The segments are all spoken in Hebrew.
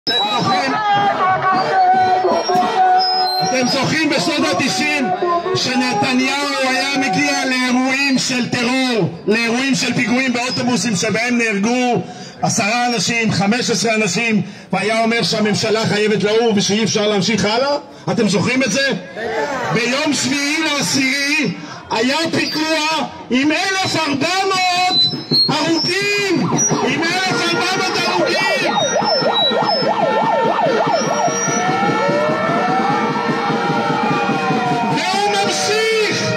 אתם זוכרים בשנות ה-90 שנתניהו היה מגיע לאירועים של טרור, לאירועים של פיגועים באוטובוסים שבהם נהרגו 10 אנשים, 15 אנשים, והיה אומר שהממשלה חייבת לעוף ושאי אפשר להמשיך הלאה? אתם זוכרים את זה? ביום 7/10 היה פיגוע עם 1,400 הרוגים! עם 1,400 הרוגים! והוא ממשיך!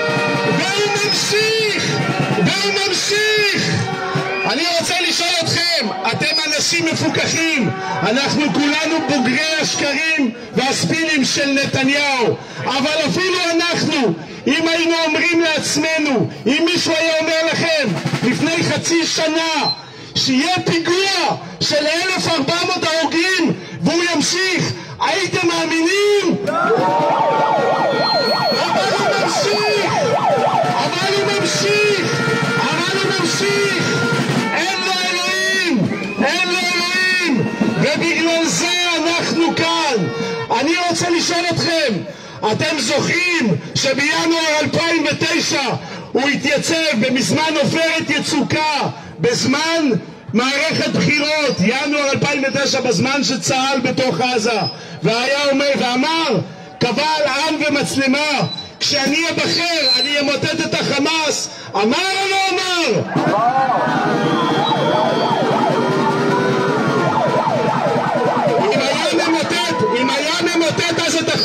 אני רוצה לשאול אתכם, אתם אנשים מפוקחים, אנחנו כולנו בוגרי השקרים והספינים של נתניהו, אבל אפילו אנחנו, אם היינו אומרים לעצמנו, אם מישהו היה אומר לכם לפני חצי שנה שיהיה פיגוע של 1,400 הרוגים והוא ימשיך, הייתם מאמינים? אבל הוא ממשיך, אין לו אלוהים, ובגלל זה אנחנו כאן. אני רוצה לשאול אתכם, אתם זוכרים שבינואר 2009 הוא התייצב בזמן עופרת יצוקה, בזמן מערכת בחירות, ינואר 2009, בזמן שצהל בתוך עזה, והיה אומר ואמר, קבל עם ומצלמה, כשאני אבחר אני אמוטט את החמאס. אמר או לא אמר? אם היה ממוטט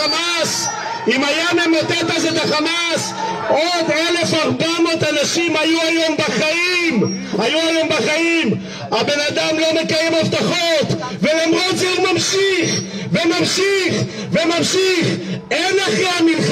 אז את החמאס, עוד 1,400 אנשים היו היום בחיים. הבן אדם לא מקיים הבטחות, ולמרות זה הוא ממשיך. אין אחרי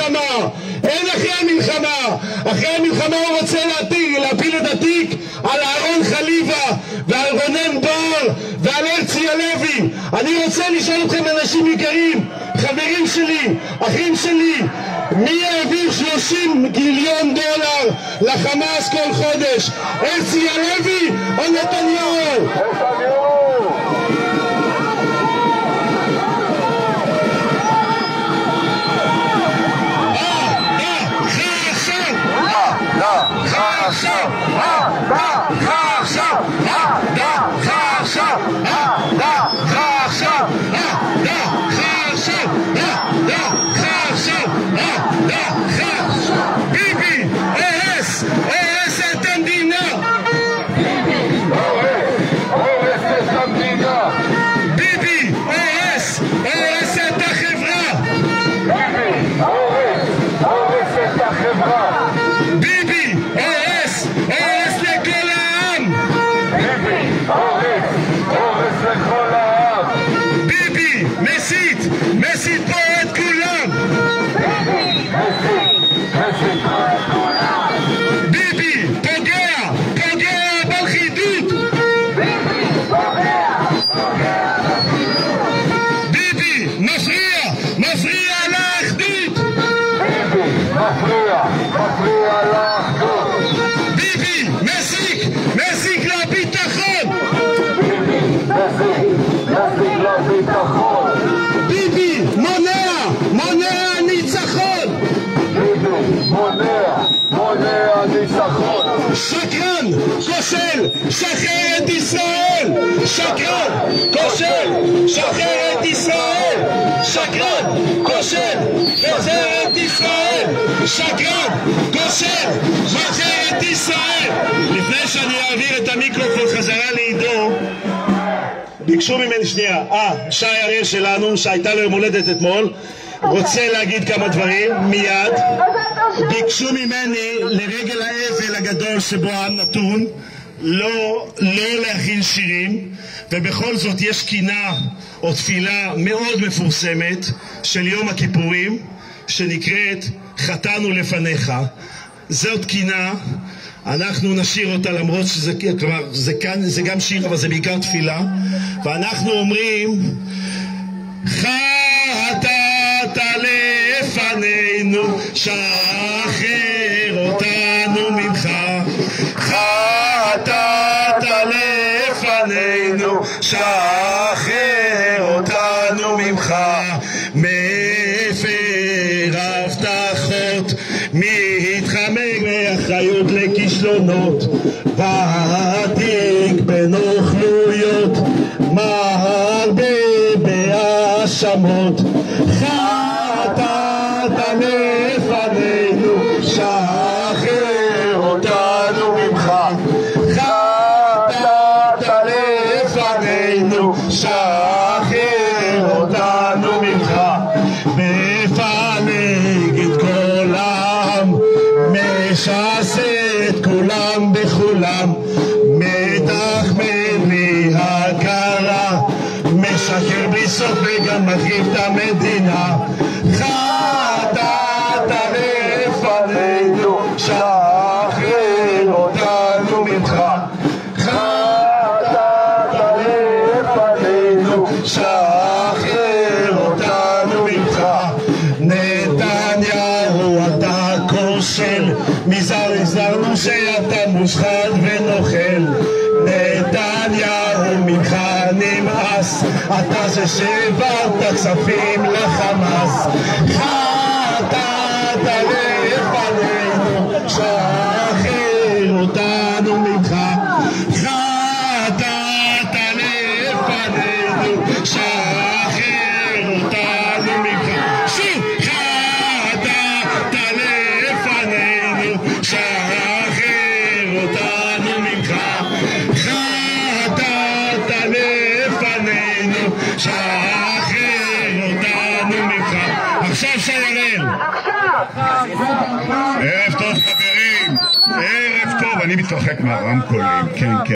המלחמה הוא רוצה להפיל את התיק על אהרון חליבה ועל רונן בר ועל הרצי הלוי. אני רוצה לשאול אתכם, אנשים יקרים, חברים שלי, אחים שלי, מי העביר 30 מיליון דולר לחמאס כל חודש? הרצי הלוי או נתניהו? ביבי, הרס את המדינה. ביבי, הרס את החברה. ביבי, הרס לכל העם. ביבי, מסית פה את כולם. ביבי, פוגע בלכידות. ביבי, מפריע לאחדות. ביבי, מזיק לביטחון. ביבי, מונע ניצחון. שקרן, כושל, שחרר את ישראל. שקרן, כושל, שחרר את ישראל. שקרן, כושל, שחרר את ישראל. שקרן, כושל, שחרר את ישראל. לפני שאני אעביר את המיקרופון חזרה לעידו, ביקשו ממני שנייה, שי אריאל שלנו, שהייתה לו יום הולדת אתמול, רוצה להגיד כמה דברים, מיד. ביקשו ממני לרגל האבל הגדול שבו העם נתון, לא להכין שירים, ובכל זאת יש קינה או תפילה מאוד מפורסמת של יום הכיפורים, שנקראת חטאנו לפניך. זאת קינה, אנחנו נשיר אותה למרות שזה כלומר, זה גם שיר אבל זה בעיקר תפילה, ואנחנו אומרים חטאת לפנינו שחרר אותנו ממך. חטאת לפנינו שחרר אותנו ממך, מפר הבטחות, מתחמק מאחריות לכישלונות, ותיק בנוכלויות, מרבה בהאשמות, חטאת לפנינו, שחרר אותנו ממך, חטאת לפנינו, שחרר אותנו ממך, מפלג את כל העם, משסה את כולם בכולם, מתחמן בלי הכרה, משקר בלי סוף וגם מחריב את המדינה, חטאת לפנינו, שחרר אותנו ממך, חטאת לפנינו, שחרר אותנו ממך. נתניהו אתה כושל, מזרז לנו שאתה מושחת ונוכל, נתניהו ממך נמאס, אתה זה שהעברת כספים לחמאס, חטאת לפנינו, שחרר אותנו ממך, חטאת לפנינו, שחרר אותנו ממך, שוב חטאת לפנינו, שחרר אותנו ממך, חטאת לפנינו, שחרר אותנו ממך. עכשיו שיירל. ערב טוב חברים, ערב טוב. אני מתרחק מהרמקולים, כן.